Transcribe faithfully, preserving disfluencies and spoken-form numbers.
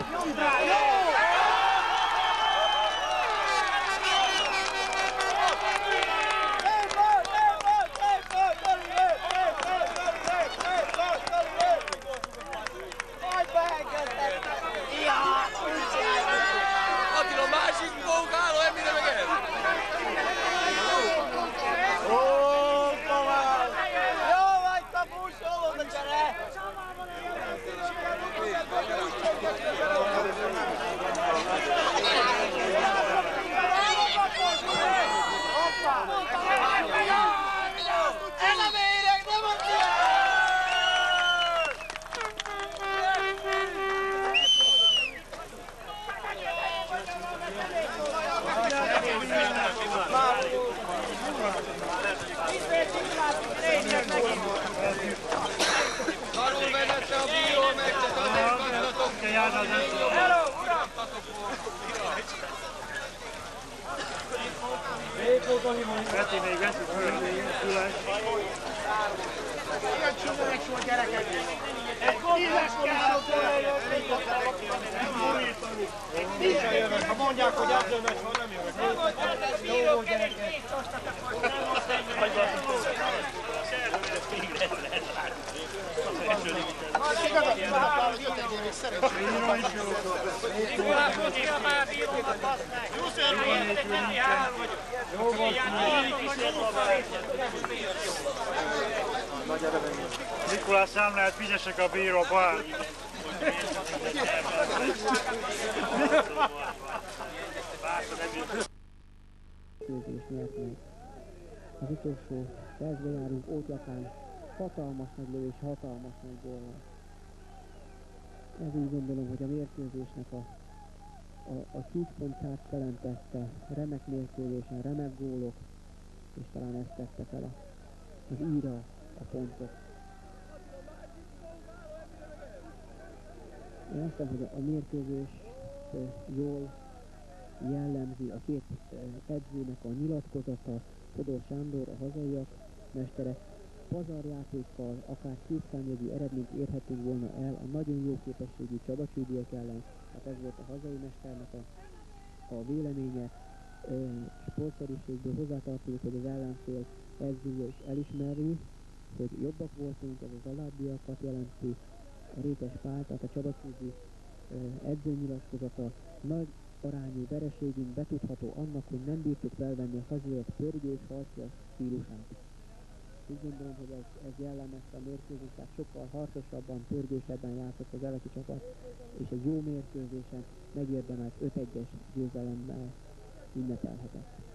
Attila, másik pókáló, emmire meg ez? Ó, tovább! Jó vagy, kapus, hol volt a csere? Ez a méreg, nem a csere! Arról vezette a bíró, meg te azért kaptatok. Hello, uram! Peti, még veszünk föl, Gyulás. Ilyen csinálják volt gyerekek! Egy tízes kell! Tízes jönnek, ha mondják, hogy edzőmeccs van, nem jönnek. Jó volt gyerekek! Igazat, igazat, jött egy évig szerencsé. Bíró is jó. Mikulás, hogy kell már bírómat, bassz meg! Jó volt. Mikulás számláját fizessek a bíróba. Kérdés miatt meg. Az utolsó percben járunk, Ótjakán hatalmas nagy lövés, hatalmas nagy góllal. Ez úgy gondolom, hogy a mérkőzésnek a, a, a csúcspontját jelentette, remek mérkőzésen, remek gólok, és talán ezt tette fel a, az íra a pontot. Én azt hiszem, hogy a mérkőzés jól jellemzi a két edzőnek a nyilatkozata, Fodor Sándor, a hazaiak mestere, pazarjátékkal akár kétszámjegyű eredményt érhetünk volna el a nagyon jó képességű csabacsúdiek ellen, hát ez volt a hazai mesternek a, a véleménye. Sportszerűségből hozzátartozik, hogy az ellenfél edzője is elismeri, hogy jobbak voltunk, ez az alábbiakat jelenti. A Rétes Pál, tehát a csabacsúdi edzőnyilatkozata, nagy arányú vereségünk betudható annak, hogy nem bírtuk felvenni a hazaiak pörgős, harcias stílusát. Úgy gondolom, hogy ez, ez jellemezte a mérkőzést, tehát sokkal harcosabban, pörgősebben játszott az eleki csapat, és egy jó mérkőzésen megérdemelt öt egyes győzelemmel ünnepelhetett.